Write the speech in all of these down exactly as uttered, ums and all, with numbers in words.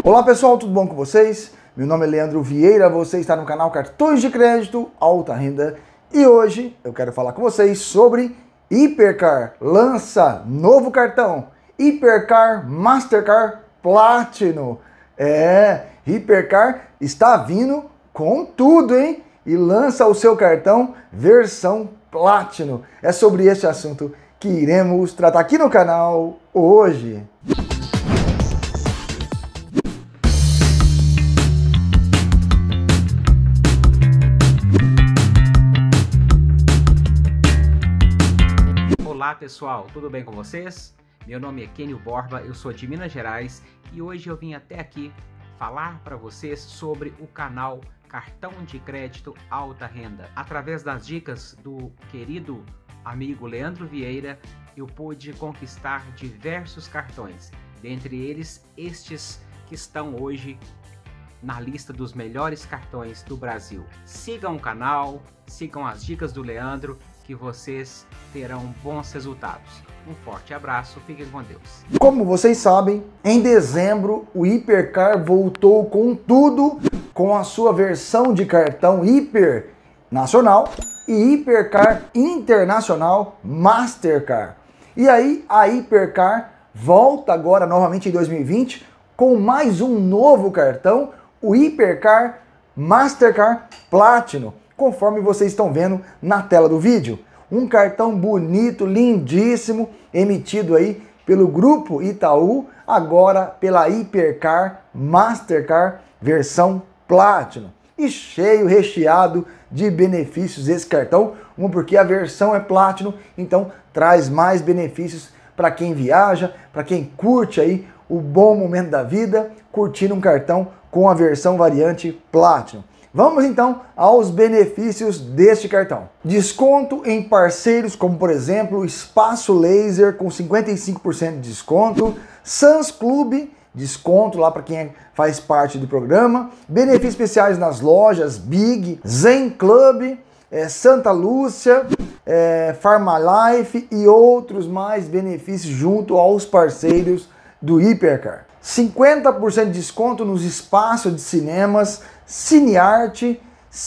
Olá pessoal, tudo bom com vocês? Meu nome é Leandro Vieira, você está no canal Cartões de Crédito Alta Renda e hoje eu quero falar com vocês sobre Hipercar. Lança novo cartão, Hipercar Mastercard Platinum. É, Hipercar está vindo com tudo, hein? E lança o seu cartão versão Platinum. É sobre este assunto que iremos tratar aqui no canal hoje. Olá pessoal, tudo bem com vocês? Meu nome é Kenio Borba, eu sou de Minas Gerais e hoje eu vim até aqui falar para vocês sobre o canal Cartão de Crédito Alta Renda. Através das dicas do querido amigo Leandro Vieira, eu pude conquistar diversos cartões, dentre eles estes que estão hoje na lista dos melhores cartões do Brasil. Sigam o canal, sigam as dicas do Leandro, que vocês terão bons resultados. Um forte abraço, fiquem com Deus. Como vocês sabem, em dezembro o Hipercar voltou com tudo, com a sua versão de cartão Hiper Nacional e Hipercar Internacional Mastercard. E aí a Hipercar volta agora novamente em dois mil e vinte com mais um novo cartão, o Hipercar Mastercard Platinum, conforme vocês estão vendo na tela do vídeo. Um cartão bonito, lindíssimo, emitido aí pelo Grupo Itaú, agora pela Hipercar Mastercard versão Platinum. E cheio, recheado de benefícios esse cartão, um porque a versão é Platinum, então traz mais benefícios para quem viaja, para quem curte aí o bom momento da vida, curtindo um cartão com a versão variante Platinum. Vamos então aos benefícios deste cartão. Desconto em parceiros como, por exemplo, Espaço Laser com cinquenta e cinco por cento de desconto, Sans Club, desconto lá para quem faz parte do programa, benefícios especiais nas lojas Big, Zen Club, é, Santa Lúcia, é, Farmalife e outros mais benefícios junto aos parceiros do Hipercar. cinquenta por cento de desconto nos espaços de cinemas Cinearte,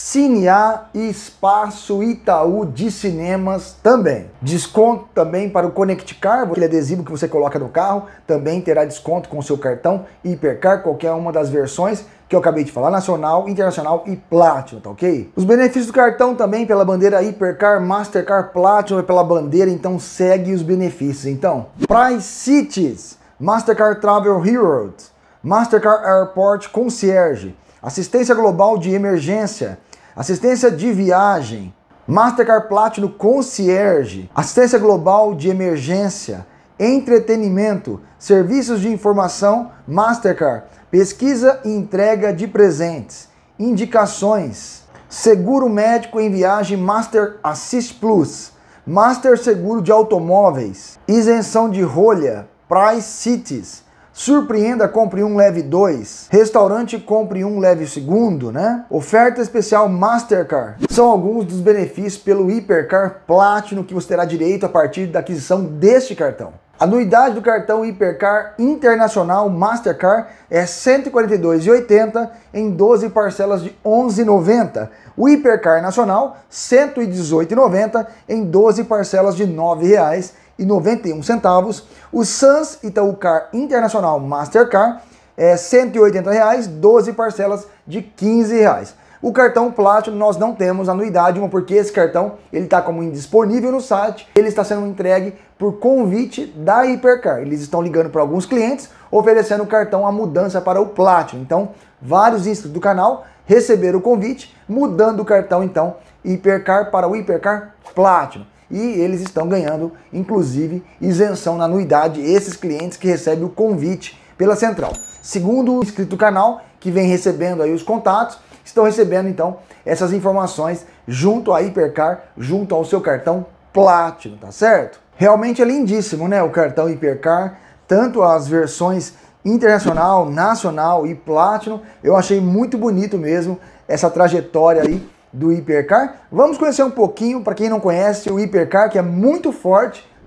Cinear e Espaço Itaú de Cinemas também. Desconto também para o Connect Car, aquele adesivo que você coloca no carro, também terá desconto com o seu cartão Hipercar, qualquer uma das versões que eu acabei de falar, Nacional, Internacional e Platinum, tá ok? Os benefícios do cartão também pela bandeira Hipercar Mastercard Platinum, é pela bandeira, então segue os benefícios. Então, Price Cities, Mastercard Travel Heroes, Mastercard Airport Concierge, assistência global de emergência, assistência de viagem, Mastercard Platinum Concierge, assistência global de emergência, entretenimento, serviços de informação Mastercard, pesquisa e entrega de presentes, indicações, seguro médico em viagem Master Assist Plus, Master Seguro de automóveis, isenção de rolha, Price Cities, surpreenda, compre um, leve dois. Restaurante, compre um, leve o segundo, né? Oferta especial Mastercard. São alguns dos benefícios pelo Hipercar Platinum que você terá direito a partir da aquisição deste cartão. A anuidade do cartão Hipercar Internacional Mastercard é cento e quarenta e dois reais e oitenta centavos em doze parcelas de onze reais e noventa centavos. O Hipercar Nacional, cento e dezoito reais e noventa centavos em doze parcelas de nove reais e noventa e um centavos. O Sans Itaú Car Internacional Mastercard é cento e oitenta reais, doze parcelas de quinze reais. O cartão Platinum nós não temos anuidade, uma porque esse cartão ele está como indisponível no site, ele está sendo entregue por convite da Hipercar. Eles estão ligando para alguns clientes oferecendo o cartão a mudança para o Platinum. Então, vários inscritos do canal receberam o convite, mudando o cartão então Hipercar para o Hipercar Platinum. E eles estão ganhando, inclusive, isenção na anuidade, esses clientes que recebem o convite pela central. Segundo o inscrito do canal, que vem recebendo aí os contatos, estão recebendo, então, essas informações junto à Hipercar, junto ao seu cartão Platinum, tá certo? Realmente é lindíssimo, né, o cartão Hipercar, tanto as versões Internacional, Nacional e Platinum, eu achei muito bonito mesmo essa trajetória aí do Hipercar. Vamos conhecer um pouquinho, para quem não conhece, o Hipercar, que é muito forte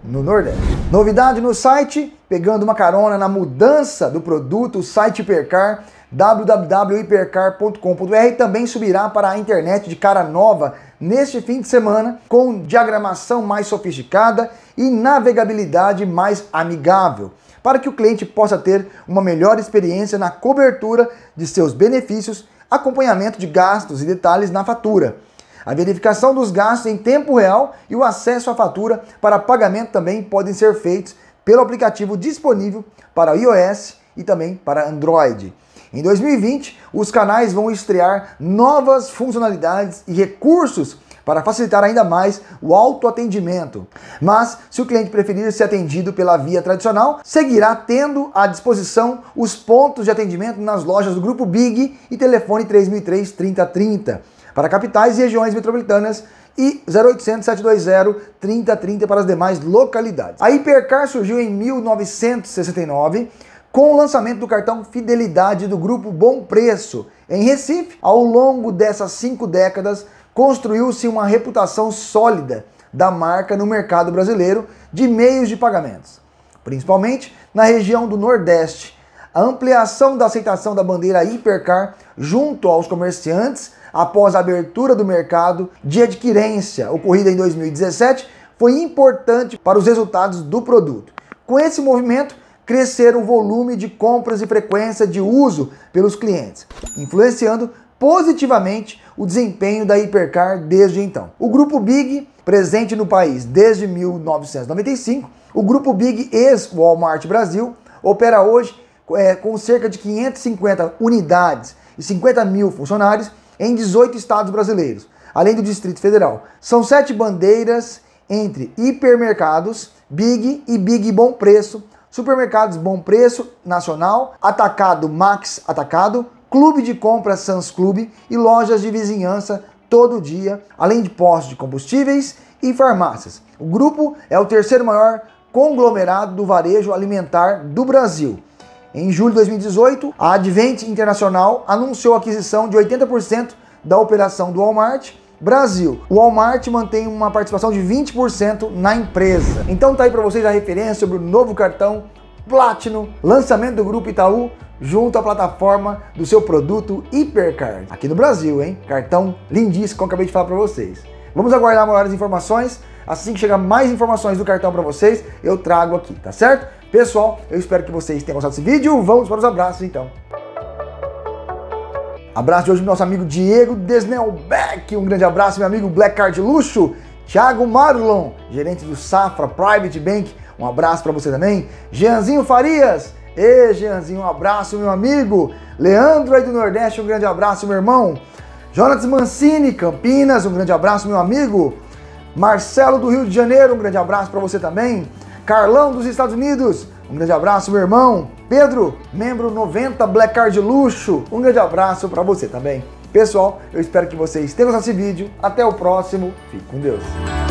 no Nordeste. Novidade no site, pegando uma carona na mudança do produto, o site Hipercar, w w w ponto hipercar ponto com ponto b r, também subirá para a internet de cara nova neste fim de semana, com diagramação mais sofisticada e navegabilidade mais amigável, para que o cliente possa ter uma melhor experiência na cobertura de seus benefícios, acompanhamento de gastos e detalhes na fatura, a verificação dos gastos em tempo real e o acesso à fatura para pagamento também podem ser feitos pelo aplicativo disponível para iOS e também para Android. Em dois mil e vinte, os canais vão estrear novas funcionalidades e recursos para facilitar ainda mais o autoatendimento. Mas, se o cliente preferir ser atendido pela via tradicional, seguirá tendo à disposição os pontos de atendimento nas lojas do Grupo Big e telefone três mil e três, trinta trinta para capitais e regiões metropolitanas e zero oitocentos, sete dois zero, trinta trinta para as demais localidades. A Hipercar surgiu em mil novecentos e sessenta e nove com o lançamento do cartão Fidelidade do Grupo Bom Preço. Em Recife, ao longo dessas cinco décadas, construiu-se uma reputação sólida da marca no mercado brasileiro de meios de pagamentos, principalmente na região do Nordeste. A ampliação da aceitação da bandeira Hipercar junto aos comerciantes após a abertura do mercado de adquirência ocorrida em dois mil e dezessete foi importante para os resultados do produto. Com esse movimento, cresceram o volume de compras e frequência de uso pelos clientes, influenciando positivamente o desempenho da Hipercar desde então. O Grupo Big, presente no país desde mil novecentos e noventa e cinco, o Grupo Big ex-Walmart Brasil, opera hoje é, com cerca de quinhentas e cinquenta unidades e cinquenta mil funcionários em dezoito estados brasileiros, além do Distrito Federal. São sete bandeiras entre hipermercados, Big e Big Bom Preço, supermercados Bom Preço Nacional, Atacado Max Atacado, Clube de Compras Sans Clube e lojas de vizinhança Todo Dia, além de postos de combustíveis e farmácias. O grupo é o terceiro maior conglomerado do varejo alimentar do Brasil. Em julho de dois mil e dezoito, a Advent Internacional anunciou a aquisição de oitenta por cento da operação do Walmart Brasil. O Walmart mantém uma participação de vinte por cento na empresa. Então tá aí para vocês a referência sobre o novo cartão Platinum, lançamento do Grupo Itaú, junto à plataforma do seu produto Hipercar. Aqui no Brasil, hein? Cartão lindíssimo, como eu acabei de falar para vocês. Vamos aguardar maiores informações. Assim que chegar mais informações do cartão para vocês, eu trago aqui, tá certo? Pessoal, eu espero que vocês tenham gostado desse vídeo. Vamos para os abraços, então. Abraço de hoje pro nosso amigo Diego Desnelbeck. Um grande abraço, meu amigo Black Card Luxo. Thiago Marlon, gerente do Safra Private Bank. Um abraço para você também. Jeanzinho Farias. Ê, Jeanzinho, um abraço, meu amigo. Leandro aí do Nordeste, um grande abraço, meu irmão. Jonas Mancini, Campinas, um grande abraço, meu amigo. Marcelo do Rio de Janeiro, um grande abraço para você também. Carlão dos Estados Unidos, um grande abraço, meu irmão. Pedro, membro noventa Black Card Luxo, um grande abraço para você também. Pessoal, eu espero que vocês tenham gostado desse vídeo. Até o próximo. Fique com Deus.